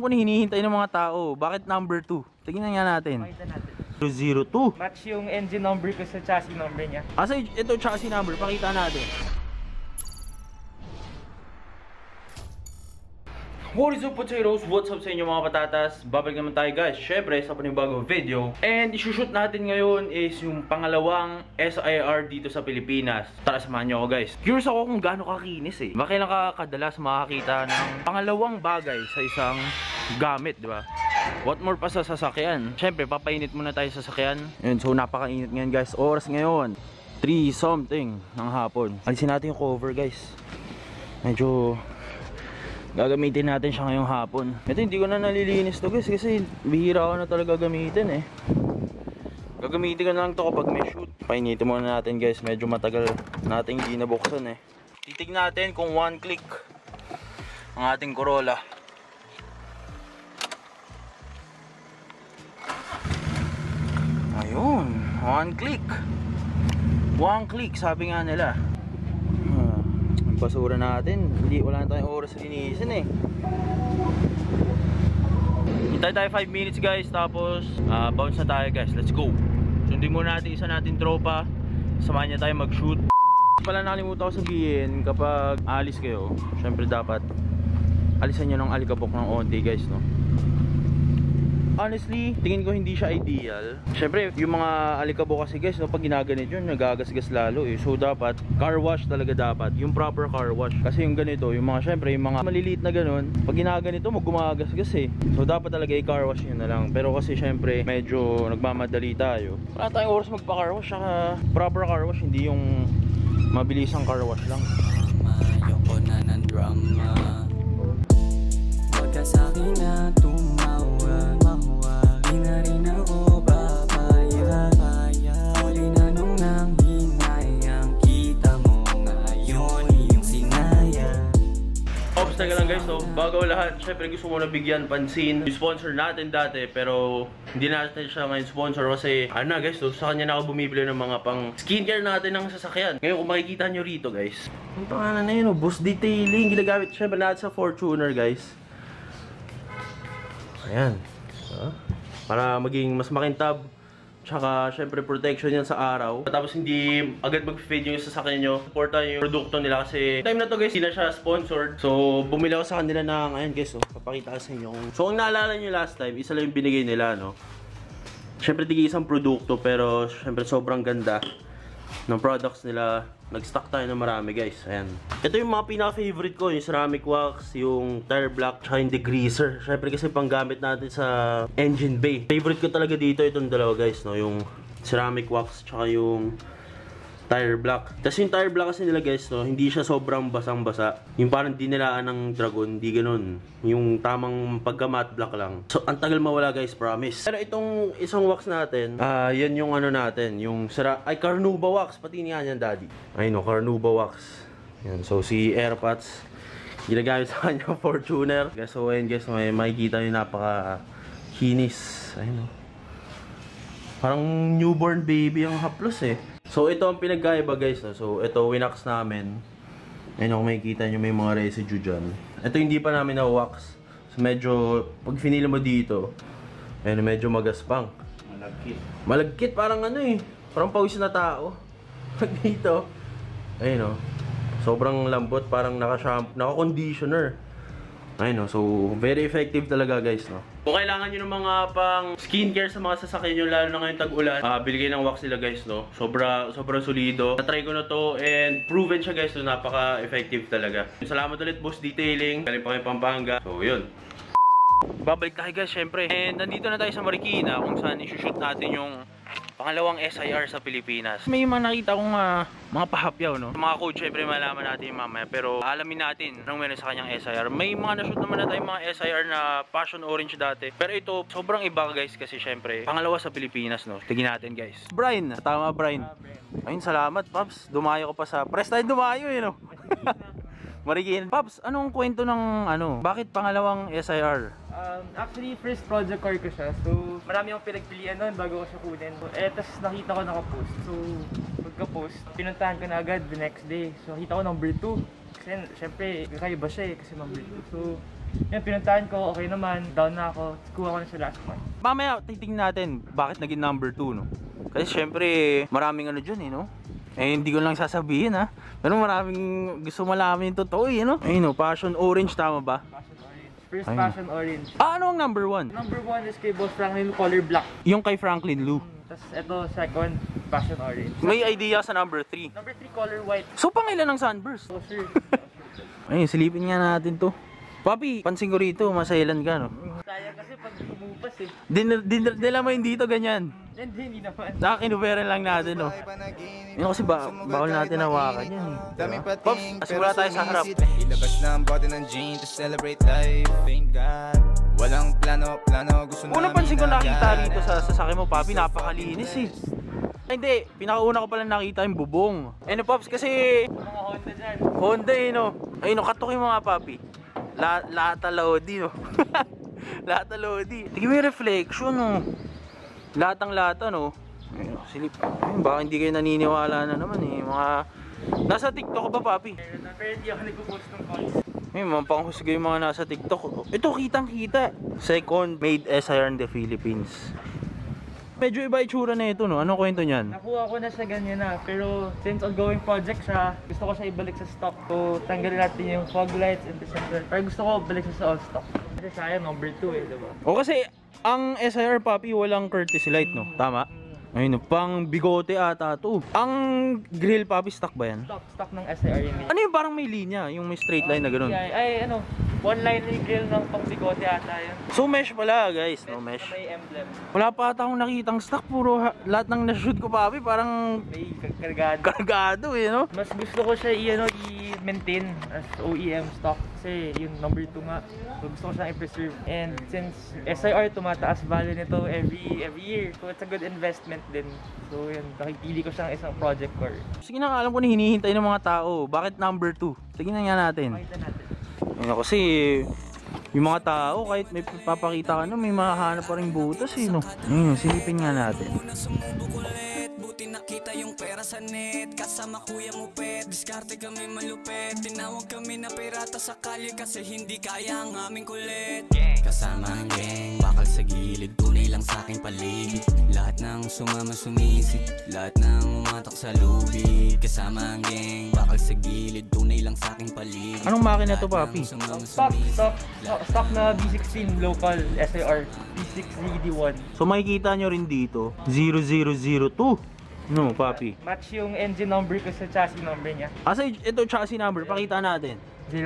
ko na hinihintay ng mga tao. Bakit number 2? Tingnan nga natin. Pakita natin. 002. Match yung engine number ko sa chassis number niya. Asa ito chassis number? Pakita natin. What is up, potatoes? What's up sa inyo mga patatas? Babalik naman tayo guys, syempre sa panibagong video. And isushoot natin ngayon is yung pangalawang SIR dito sa Pilipinas. Tara, samahan nyo ako guys. Curious ako kung gaano kakinis eh. Bakit lang kadalas makakita ng pangalawang bagay sa isang gamit, di ba? What more pa sa sasakyan? Syempre, papainit muna tayo sa sasakyan. Yun, so napakainit ngayon guys. Oras ngayon 3 something ng hapon. Alisin natin yung cover guys. Medyo gagamitin natin siya ngayong hapon. Ito hindi ko na nalilinis to guys kasi bihira ko na talaga gamitin eh. Gagamitin ko na lang to kapag may shoot. Painitin muna natin guys, medyo matagal natin hindi nabuksan eh. Titignan natin kung one click ang ating Corolla. Ayun, one click. One click sabi nga nila. Basura natin, wala na tayong oras linisin eh. Hintay tayo 5 minutes guys, tapos bounce na tayo guys, let's go. Sundin muna natin isa natin tropa, samahan niya tayo mag shoot. Pala nakalimutan ko sabihin, kapag alis kayo, syempre dapat alisan nyo ng alikabok ng onti guys, no. Honestly, tingin ko hindi siya ideal. Syempre, yung mga alikabok kasi guys, no, pag ginaganit yun, nagagasgas lalo eh. So dapat, car wash talaga dapat. Yung proper car wash. Kasi yung ganito, yung mga syempre, yung mga maliliit na ganun, pag ginaganito mo, gumagasgas eh. So dapat talaga i-car wash nyo na lang. Pero kasi syempre, medyo nagmamadali tayo. Wala tayong oras magpa-car wash, saka proper car wash, hindi yung mabilisang car wash lang. Ayoko na ng drama. Huwag ka sa'kin na tumawa. Mahuwagi na rin ako, papaya. Huli na nung nang hinayang, kita mo ngayon yung sinaya. Ops, taga lang guys, no? Bago lahat, syempre gusto mo na bigyan pansin yung sponsor natin dati, pero hindi natin siya ngayon sponsor kasi ano na guys, no? Sa kanya na ako bumibili ng mga pang skincare natin ng sasakyan. Ngayon kung makikita nyo rito guys, ang pangalan na yun, no? Boost Detailing, ginagamit syempre natin sa Fortuner guys. Ayan, para maging mas makintab. Tsaka, syempre, protection yan sa araw. Tapos, hindi agad mag-fade yung sasakyan nyo. Supportan yung produkto nila kasi time na to guys, hindi na siya sponsored. So, bumili ako sa kanila ng, ayan guys, oh, papakita ko sa inyo. So, kung naalala nyo last time, isa lang yung binigay nila, no? Syempre, tigi isang produkto, pero syempre, sobrang ganda ng products nila. Nag-stock tayo ng marami guys. Ayan. Ito yung mga pinaka-favorite ko. Yung ceramic wax, yung tire block, tsaka yung degreaser. Syempre kasi panggamit natin sa engine bay. Favorite ko talaga dito itong dalawa guys, no? Yung ceramic wax, tsaka yung tire block. Tapos yung tire block kasi nila guys, no? Hindi siya sobrang basang-basa. Yung parang dinilaan ng Dragon, hindi ganun. Yung tamang pagka-matte black lang. So, ang tagal mawala guys, promise. Pero itong isang wax natin, yan yung ano natin, yung Carnauba wax. Pati niya yan, daddy. Ay no, Carnauba wax. Yan, so si AirPods, ginagamit sa kanya Fortuner. So, ayun guys, may makikita yung napaka-kinis. Ayun no. Parang newborn baby ang haplos eh. So, ito ang pinagkaiba guys. No? So, ito winax namin. Ayun kung makikita nyo may mga residue dyan. Ito hindi pa namin na-wax. So, medyo, pag finili mo dito, ayun, medyo magaspang. Malagkit. Malagkit, parang ano eh. Parang pawis na tao. Pag dito, ayun o. Sobrang lambot, parang naka-conditioner. Ayun no, so very effective talaga guys, no. Kung kailangan nyo ng mga pang skincare sa mga sasakyan nyo, lalo na ngayong tag-ulan, bili kayo ng wax nila guys, no. Sobrang solido. Na-try ko na to and proven siya guys, so napaka-effective talaga. Salamat ulit Boost Detailing, galing pa kayo Pampanga. So yun. Babalik tayo guys, syempre. And nandito na tayo sa Marikina kung saan isushoot natin yung pangalawang SIR sa Pilipinas. May mga nakita kong mga pahapyaw, no? Mga code, syempre malaman natin mamaya. Pero alamin natin anong meron sa kanyang SIR. May mga na-shoot naman na tayong mga SIR na passion orange dati. Pero ito, sobrang iba guys kasi syempre, pangalawa sa Pilipinas, no? Tignan natin guys. Brian, tama Brian. Ayun, salamat Pops. Dumayo ko pa sa press tayo dumayo, eh, no? Marikina. Pops, anong kwento ng bakit pangalawang SIR? Actually, first project car ko siya. So, marami akong pinagpilian nun bago ko siya kunin. Tapos nakita ko nakapost. So, pagka-post, pinuntahan ko na agad the next day. So, nakita ko number 2. Kasi, syempre, kakaiba siya eh, kasi number 2. So, Yan, pinuntahan ko, okay naman, down na ako, kuha ko na siya last month. Mamaya titingnan natin bakit naging number 2, no? Kasi syempre maraming ano dyan, no? Hindi ko lang sasabihin, ha? Pero maraming gusto malaman yung totoo, no? Ayun, no? Passion orange, tama ba? Passion orange. First Ayun. passion orange. Ano ang number 1? Number 1 is kay Boss Franklin, color black. Yung kay Franklin Lou. Tapos ito, second, passion orange. May idea sa number 3. Number 3, color white. So pangilan ng sunburst? Oh, sir. Ayun, silipin nga natin to. Papi, pansin ko rito, masailan ka, no? Sayang kasi pag umupas eh. Dila mo hindi to ganyan. Hindi naman. Saka kinuberan lang natin, no? Yun kasi bawal natin hawakan yan, eh. Pops, asimula tayo sa harap. Ilabas na ang bote ng gin to celebrate life. Thank God. Walang plano, gusto namin Unang pansin ko nakita agad. rito sa sasakyan mo, Papi, napakalinis, eh. Ay, hindi, pinakauna ko pala nakita yung bubong. Ano, Pops, kasi Mga Honda dyan. Honda, eh, no? Ayun, no, katukin mo nga, Papi. Lata Lodi, no? Lata Lodi. Tingin mo yung reflection, no? Latang-lata, no? Ayun, silip. Ayun, baka hindi kayo naniniwala na naman, eh. Mga... Nasa TikTok ba, Papi? Pero hindi ako nagpo-post ng calls. Ayun, mga panghusga yung mga nasa TikTok. Ito, kitang-kita. Second made SIR in the Philippines. Medyo iba itsura na ito, no? Anong kwento niyan? Nakuha ko na siya ganyan na, pero since ongoing project siya, gusto ko siya ibalik sa stock. So, tanggalin natin yung fog lights and the sensor. Pero gusto ko balik siya sa all stock. Kasi sayang, number 2 eh, diba? O kasi, ang SIR, Papi, walang courtesy light, no? Tama? Ayun, no? Pang bigote ata to. Ang grill, Papi, stock ba yan? Stock ng SIR yun eh. Ano yung parang may linya? Yung may straight line na ganun? Ay, ano, one line yung grill ng pang bigote ata yun. So, mesh pala, guys. No, mesh. Na may emblem. Wala pa ata akong nakitang stock. Puro lahat ng na-shoot ko, Papi, parang May kargado. kargado, eh, no? Mas gusto ko siya i-maintain as OEM stock kasi yung number 2 nga. So gusto ko siyang i-preserve. And since SIR tumataas value nito every year. So it's a good investment din. So yun, nakipili ko siyang isang project core. Sige na, alam ko na hinihintay ng mga tao. Bakit number 2? Tingnan nga natin. Makita natin. Ano, kasi yung mga tao kahit may papakita ka na may mahahanap pa rin butas, eh, no? Silipin nga natin. Una sumubok ulit, buti nakita yung pera sa net. Kasama kuya mo pet, diskarte kami malupet. Tinawag kami na pirata sa kalye kasi hindi kaya ang aming kulit. Kasama ang gang, bakal sa gilid, tunay lang sa aking paligid. Lahat ng sumama sumisid, lahat ng umatak sa lubid. Kasama ang gang, bakal sa gilid, tunay lang sa aking paligid. Anong makina to, Papi? Stock na B16 local SIR B6ZD1. So makikita nyo rin dito 0002. No, Papi. Match yung engine number ko sa chassis number niya. Asa ito chassis number, pakita natin.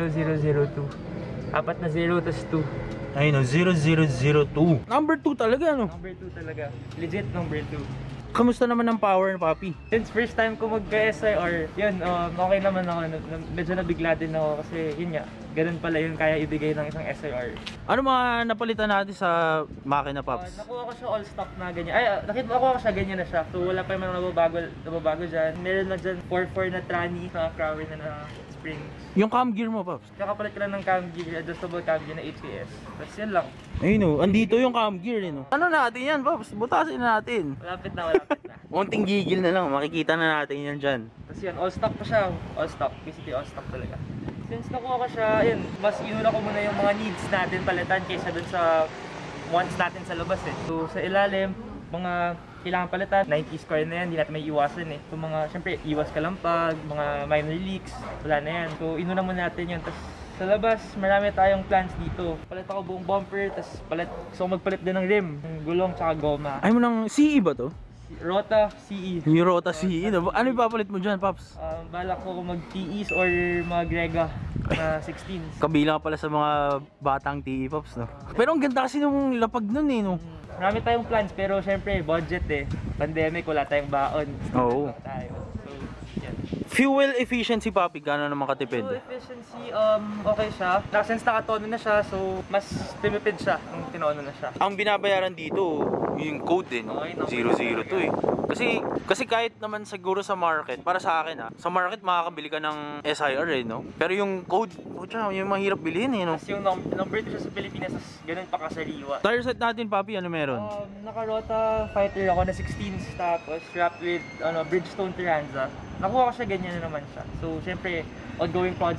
0002. Apat na 0 tas 2. Ayun, no, 0002. Number 2 talaga, no? Number 2 talaga. Legit number 2. Kamusta naman ang power, Papi? Since first time ko magka-SIR, yun, okay naman ako. Medyo nabigla din ako kasi yun nga, ganun pala yun kaya ibigay ng isang SIR. Ano mga napalitan natin sa makina, Paps? Nakuha ko siya all stock na ganyan. Ay, nakuha ko siya ganyan na siya. So wala pa yung nababago dyan. Meron na dyan 4-4 na tranny, na Crower na spring. Yung cam gear mo, Paps? Kakapalit ka lang ng cam gear, adjustable cam gear na HKS. Tapos yun lang. Ayun, no, andito yung cam gear, no? Ano natin yan, Paps? Butasin na natin. Malapit na. Unting gigil na lang, makikita na natin yan dyan. Tapos yun, all stock pa siya. All stock. Basically all stock talaga. Since nakuha ko siya, yun, mas inuna ko muna yung mga needs natin palitan kaysa dun sa wants natin sa labas eh. So sa ilalim, mga kailangan palitan, 90 square na yan, hindi natin may iwasan eh. So mga, syempre, iwas kalampag, mga minor leaks, wala na yan. So inuna muna natin yun. Tapos sa labas, marami tayong plans dito. Palit ako buong bumper, tapos gusto ko magpalit din ng rim, ng gulong, tsaka goma. Ay mo ng CE ba to? Rota CE. Yung Rota CE, no? Ano ipapalit mo dyan, Paps? Balak ko mag-TEs or mga Grega na 16s. Kabila ka pala sa mga batang TE, Paps, no? Pero ang ganda kasi nung lapag nun, eh, no? Marami tayong plans pero syempre budget eh. Pandemic, wala tayong baon. Oo. Lang tayo. So, yan. Fuel efficiency, Papi, gano'n naman katipid? So, efficiency, okay siya. Since nakatono na siya, so mas timipid siya nung tinono na siya. Ang binabayaran dito, yung code din, no? Okay, no. 002 eh. Kasi kahit naman siguro sa market, para sa akin sa market makakabili ka ng SIR eh, no? Pero yung code, yung mahirap bilhin eh, no? Tapos yung number 2 siya sa Pilipinas, tas ganun pa kasariwa. Tire set natin, Papi, ano meron? Naka-Rota Fighter ako na 16s, tapos wrapped with Bridgestone Tiranza. Nakuha ko siya, ganyan na naman siya. So, syempre, ongoing project,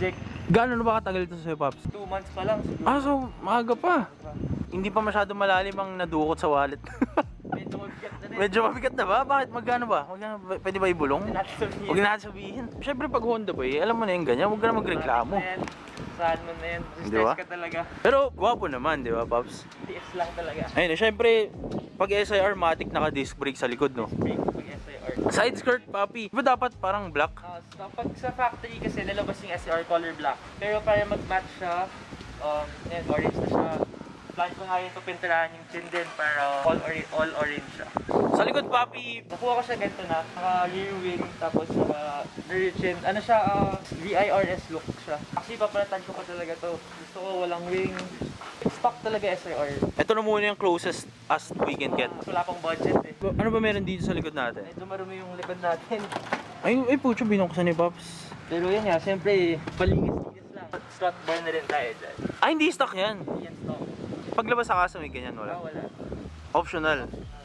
Gaano na ba katagal ito sa'yo, Pops? 2 months pa lang. Siguro. Ah, so maaga pa. Hindi pa masyado malalim ang nadukot sa wallet. Medyo mabigat na rin. Medyo mabigat na ba? Bakit? Magkano ba? Pwede ba ibulong? Hindi natin sabihin. Huwag na natin sabihin. Siyempre pag Honda Boy, alam mo na yung ganyan. Huwag ka na magreklamo. Saan mo na yan? Di ba? Stress ka talaga. Pero gwapo naman, di ba, Pops? TS lang talaga. Ayun, siyempre, pag SIR, matic naka-disc brake sa likod, no? Break pag SIR. Side skirt, papi. Di ba dapat parang black? So, pag sa factory kasi lalabas yung SR color black. Pero para mag-match siya, yan, orange na siya. Plan ko nga yun pupinturahan yung chin din para all orange siya. Sa likod, papi. Nakuha ko siya ganito na, naka rear wing, tapos naka rear chin. Ano siya, VIRS look siya. Actually, papalatan ko pa talaga to. Gusto ko walang wing. Stock talaga SIR. Ito na muna yung closest as we can get. Wala pang budget eh. Ano ba meron dito sa likod natin? Medyo marumi yung likod natin. Ay pucho, binuksan ni Pops. Pero yun nga, siyempre, palinis-linis lang. Strut bar na rin tayo dyan. Ay, hindi stock yan. Yan stock. Paglabas sa kasa, may ganyan, wala. Wala. Optional.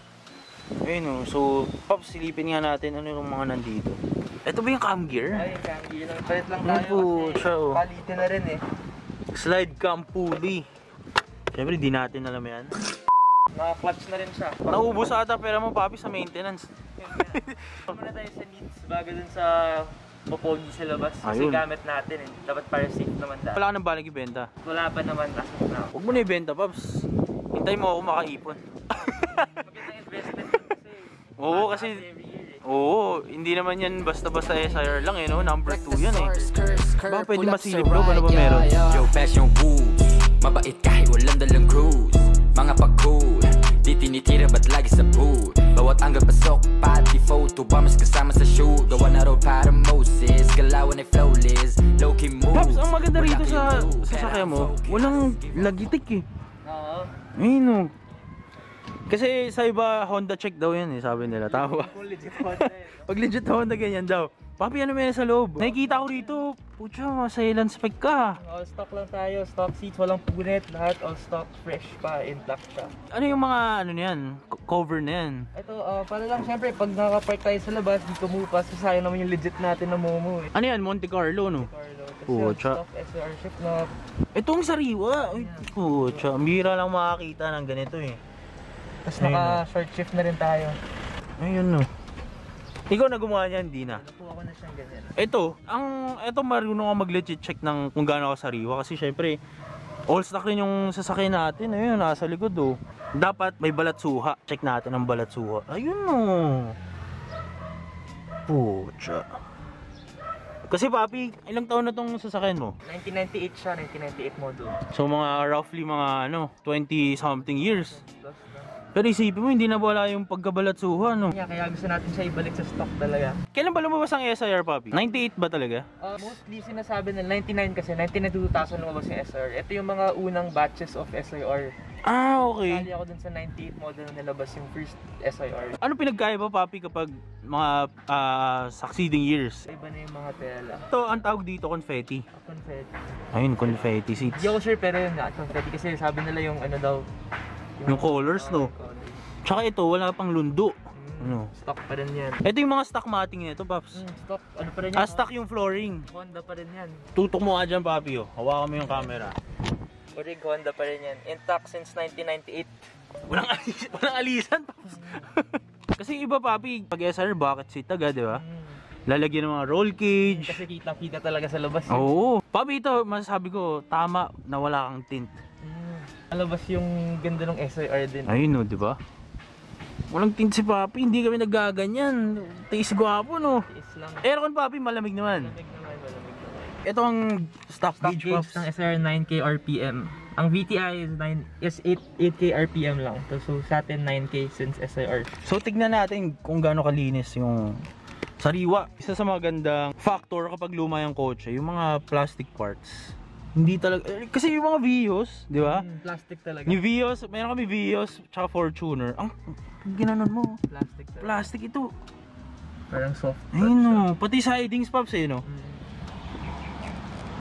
Ayun, so, Pops, silipin nga natin ano yung mga nandito. Ito ba yung cam gear? Ay, kangi lang. Palit lang Ano tayo po siya, oh. palitin na rin eh. Slide cam pulley. Siyempre, di natin alam yan. Naka-clutch na rin siya. Naubos ata pera mo, papi, sa maintenance. Muna tayo sa needs bago dun sa popogi sa labas. Kasi Ayun. gamit natin eh. Dapat para safe naman dahil. Wala ka nang balag ibenta. Wala pa naman as of now. Huwag mo na ibenta, Pops. Hintay mo ako makaipon. Magandang investment kasi. Oo, kasi... Every year eh. Oo, hindi naman yan basta-basta SIR lang eh, no? Number 2 yan eh. Baka pwede Pull up masilip, sa bro. Ano ba ride, meron? Yo, passion woo. Mabait kahit walang dalang cruise. Mga pag-cool, di tinitira ba't lagi sa boot. Bawat anggal pasok, pati photo ba mas kasama sa shoot. Gawa na road para Moses, galawan ay flawless. Low-key moves. Pops, ang maganda Wala rito kayong sa clue, sasakyan mo, focus. walang lagitik eh. Oo. Ayun oh. Kasi sa iba, Honda check daw yan eh, sabi nila. Tawa. Kung legit Honda eh. Pag legit Honda, ganyan daw. Papi, ano meron sa loob? Nakikita ko rito, pucha, masailan spec ka. All stock lang tayo. Stock seats, walang punit. Lahat all stock, fresh pa, intact siya. Ano yung mga, ano niyan, cover na yan? Ito, para lang syempre, pag nakapark tayo sa labas, di kumupas, kasi sayang naman yung legit natin na Momo eh. Ano yan, Monte Carlo, no? Carlo, kasi Pucha. stock SR ship na Itong sariwa. Uy, pucha, ang bihira lang makakita ng ganito eh. tapos Ayun, naka-short shift na rin tayo. Ayun no. Ikaw na gumawa niyan, di na. Nakuha ko na siyang ganyan. Ito marunong ka mag-legit check ng kung gaano ka sariwa kasi syempre all stock rin yung sasakyan natin. Ayun, nasa likod oh. Dapat may balat suha. Check natin ang balat suha. Ayun no. Pucha. Kasi papi, ilang taon na tong sasakyan mo? 1998 siya, 1998 model. So mga roughly mga 20 something years. Plus na. Pero isipin mo, hindi na wala yung pagkabalat suha, no? Kaya gusto natin siya ibalik sa stock talaga. Kailan ba lumabas ang SIR, papi? 98 ba talaga? Mostly sinasabi na 99 kasi 1999 lumabas yung SR. Ito yung mga unang batches of SIR. Ah, okay. Sali ako dun sa 98 model na nilabas yung first SIR. Ano pinagkaiba, papi, kapag mga succeeding years? Iba na yung mga tela. Ito, ang tawag dito, confetti. Confetti. Ayun, confetti seats. Hindi ako sure pero yun nga, confetti kasi sabi nila yung ano daw. Yung colors, no? colors. Tsaka ito, wala pang lundo. Ano? Stock pa rin yan. Ito yung mga stock matting nito, paps. Stock, ano pa rin yan? Stock yung flooring. Honda pa rin yan. Tutok mo nga dyan, papi, oh. Hawakan mo yung camera. Orig Honda pa rin yan. Intact since 1998. Walang alisan, paps. Kasi iba, papi, pag SR, bucket seat agad, di ba? Lalagyan ng mga roll cage. Kasi kita-kita talaga sa labas. Oo. Papi, ito, masasabi ko, tama na wala kang tint. Malabas yung ganda ng SIR din. Ayun, no, di ba? Walang tint si papi, hindi kami nagaganyan. Tiis gwapo, no? Tiis lang. Aircon, papi, malamig naman. Malamig naman. Ito ang stock Stock gauge, gauge paps. ng SIR 9K RPM. Ang VTI is 8K RPM lang. So sa atin 9K since SIR. So, tignan natin kung gaano kalinis yung sariwa. Isa sa magandang factor kapag luma yung kotse, yung mga plastic parts. Hindi talaga, kasi yung mga Vios, di ba? Plastic talaga. Yung Vios, mayroon kami Vios, tsaka Fortuner. Ang ginanon mo, Plastic talaga. plastic ito. Parang soft. Ayun no, pati sidings, paps eh no.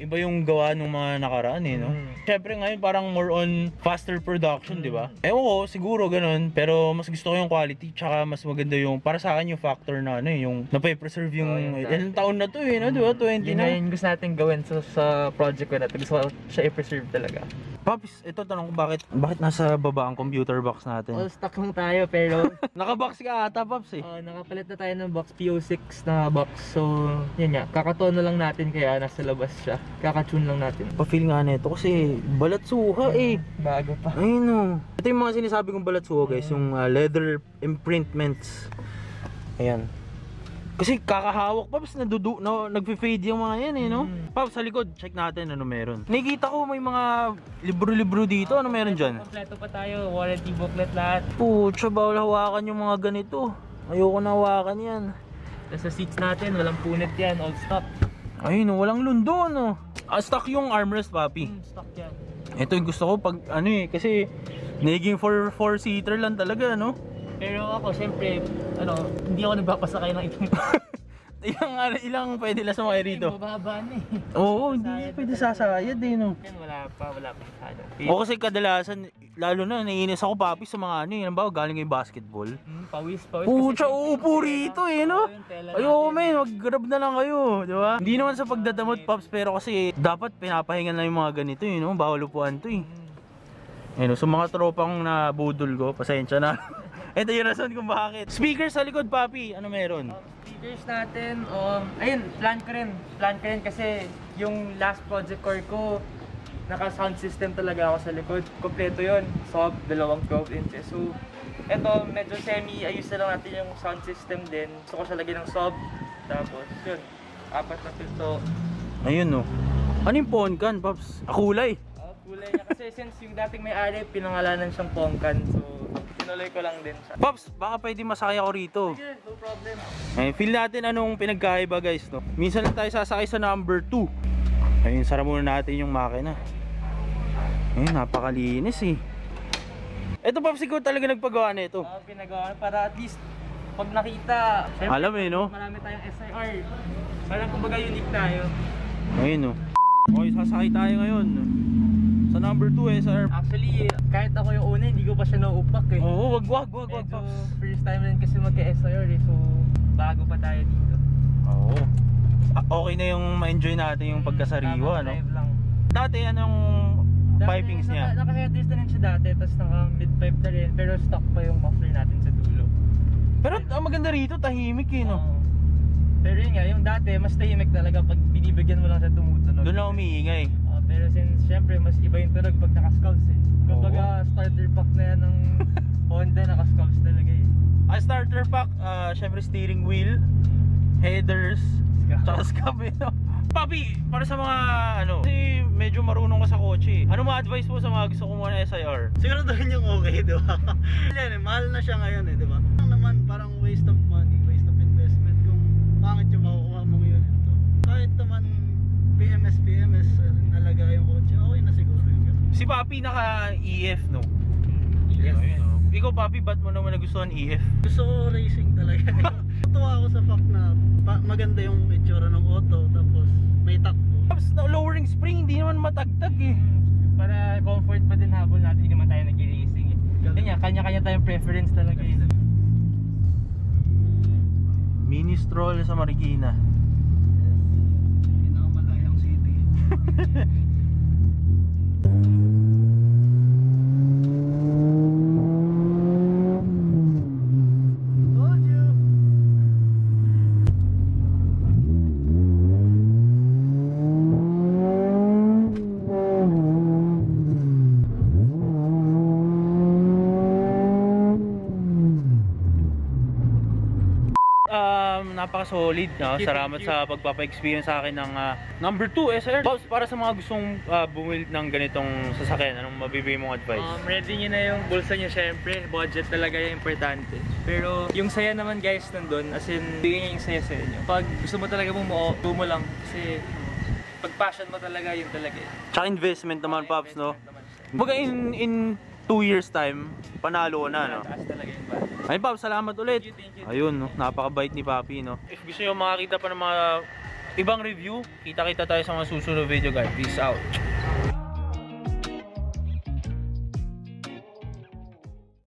Iba yung gawa ng mga nakaraan no? Syempre ngayon parang more on faster production, di ba? Ewan ko, siguro ganun. Pero mas gusto ko yung quality, tsaka mas maganda yung, para sa akin yung factor na yung nape-preserve yung, ilang taon na to no? Di ba? 20 Yun na. nga yung gusto natin gawin sa project ko na to. Gusto ko siya i-preserve talaga. Paps, ito tanong ko bakit nasa baba ang computer box natin? All stock lang tayo pero Nakabox ka ata, Paps nakapalit na tayo ng box, PO6 na box. So, yun nga, kakatono lang natin kaya nasa labas siya. Kakatune lang natin. Pa-feel nga nito kasi balatsuha Bago pa. Ayun o. Ito yung mga sinasabi kong balatsuha guys, yung leather imprintments. Ayan. Kasi kakahawak Paps, nagfe-fade yung mga yan no? Paps, sa likod, check natin ano meron. Nakikita ko may mga libro-libro dito, ano meron dyan? Kompleto pa tayo, warranty booklet lahat. Pucha, bawal hawakan yung mga ganito. Ayoko na hawakan yan. Tapos sa seats natin, walang punit yan, all stock. Ayun walang lundo no. Stock yung armrest, papi. Stock yan. Ito yung gusto ko pag kasi naging 4-seater lang talaga no. Pero ako, siyempre, hindi ako nagpapasakay ng itong ilang pwede lang sumakay rito. mababa na eh. Oo, hindi pwede sasayad no. Yan, wala pa masyado. O kasi kadalasan, lalo na naiinis ako papi sa mga halimbawa galing yung basketball. Pawis. Pucha, uupo rito no. Ayoko men, mag-grab na lang kayo, di ba? Hindi naman sa pagdadamot Pops, pero kasi dapat pinapahingan lang yung mga ganito no, bawal upuan to so mga tropang na budol ko, pasensya na. Ito yung rason kung bakit. Speaker sa likod, papi. Ano meron? Speakers natin, ayun, plan ko rin kasi yung last project core ko, naka-sound system talaga ako sa likod. Kompleto yun, sub, 12 inches. So, eto, medyo ayos na lang natin yung sound system din. Gusto ko siya lagyan ng sub, tapos yun, 4 na pinto. Ayun no. Ano yung Poncan, Pops? Kulay. Kulay niya kasi since yung dating may-ari, pinangalanan siyang Poncan. So, tinuloy ko lang din siya. Pops, baka pwede masakay ako rito. Sige, no problem. Feel natin anong pinagkaiba guys no. Minsan lang tayo sasakay sa number 2. Ayun, sara muna natin yung makina. Ayun, napakalinis Ito Pops, ikaw talaga nagpagawa nito. Pinagawa para at least pag nakita, syempre, Alam no. marami tayong SIR. Parang kumbaga unique tayo. Ayun no. Okay, sasakay tayo ngayon sa number 2 sir. Actually, kahit ako yung una, hindi ko pa siya nauupak Oo, wag Medyo Pops. first time rin kasi magka-SIR so bago pa tayo dito. Oo. Okay na yung ma-enjoy natin yung pagkasariwa no. Drive lang. Dati anong pipings niya? Naka-headrest na rin siya dati, tapos naka-mid-pipe na rin, pero stock pa yung muffler natin sa dulo. Pero ang maganda rito, tahimik no. Oo. Pero yun nga, yung dati, mas tahimik talaga pag binibigyan mo lang siya tumutunog. Doon lang umiingay. Pero since syempre mas iba yung tunog pag naka-scouts Kumbaga starter pack na yan ng Honda, naka-scouts talaga Starter pack, syempre steering wheel, headers, tsaka scab no? Papi, para sa mga kasi medyo marunong ka sa kotse. Ano ma-advise mo sa mga gusto kumuha ng SIR? Siguraduhin yung okay, di ba? Yan mahal na siya ngayon di ba? Ang naman parang waste of money, waste of investment kung pangit yung makukuha mong unit to. Kahit naman PMS, alaga yung kotse, okay na siguro yung ganun. Si Papi naka-EF no? Yes. Ikaw Papi, ba't mo naman nagustuhan EF? Gusto ko racing talaga. Natuwa ako sa fact na maganda yung itsura ng auto, tapos may takbo. Tapos lowering spring, hindi naman matagtag Para comfort pa din habol natin, hindi naman tayo nag-racing Yun nga, kanya-kanya tayong preference talaga Mini stroll sa Marikina. Pinakamalayang city. Told you. Napaka-solid no? Salamat sa pagpapa-experience sa akin ng number 2 SR. Boss, para sa mga gustong bumili ng ganitong sasakyan, anong mabibigay mong advice? Ready nyo na yung bulsa nyo syempre, budget talaga yung importante. Pero yung saya naman guys nandun, as in, bigyan nyo yung saya sa inyo. Pag gusto mo talaga mo lang, kasi pag passion mo talaga, yun talaga Tsaka investment naman Pops no? Baga in 2 years time, panalo na no? Taas talaga yung budget. Ayun Pops, salamat ulit. Thank you. Ayun no, napakabait ni Papi no. If gusto nyo makakita pa ng mga ibang review. Kita-kita tayo sa mga susunod video guys. Peace out.